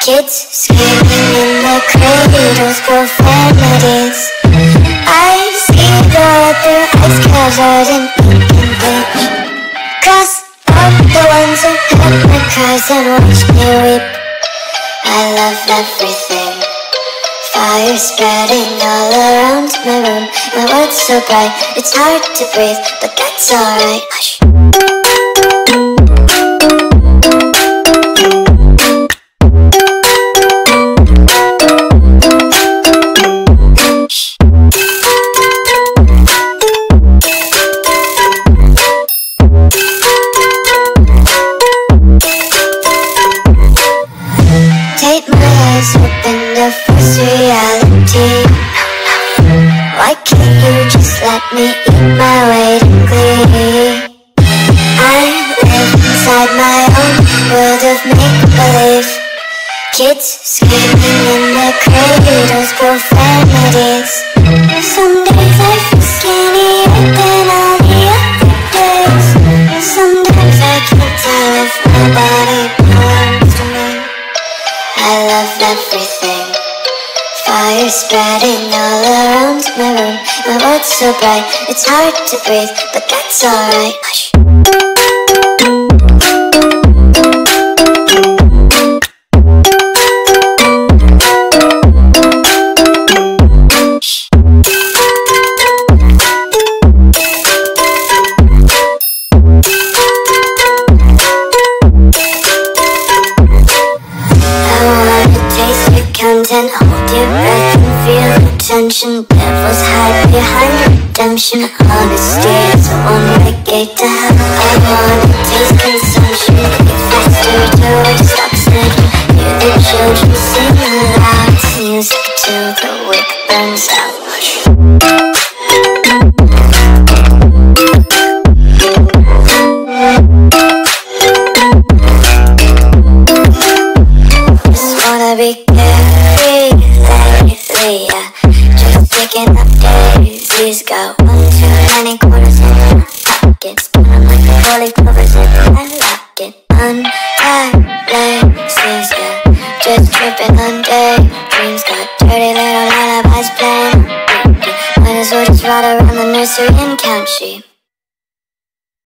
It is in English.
Kids screaming in the cradles, profanities. I see the world through eyes covered in ink and bleach. Cross out the ones who heard my cries and watched me weep. I love everything. Fire spreading all around my room. My world's so bright, it's hard to breathe, but that's alright. Hush. Take my eyes open to face reality. Why can't you just let me eat my weight in glee? I live inside my own world of make-believe. Kids screaming in the cradles, profanities. Some days I feel skinnier than all the other days. Sometimes I can't tell if my body belongs to me. I love everything. Fire spreading all around my room. My world's so bright, it's hard to breathe, but that's alright. Hush. And hold your breath and feel the tension. Devils hide behind redemption. Honesty is a one-way gate to hell. I wanna taste consumption. Get faster to waste oxygen. Hear the children sing aloud. It's music till the wick burns out. Just wanna be carefree lately, yeah. Just picking up daisies. Got 1 too many quarters in my pockets, but I'm like the holy clovers in my locket. Untied laces, yeah. Just tripping on daydreams. Got dirty little lullabies playing on repeat. Might as well just ride around the nursery and count sheep.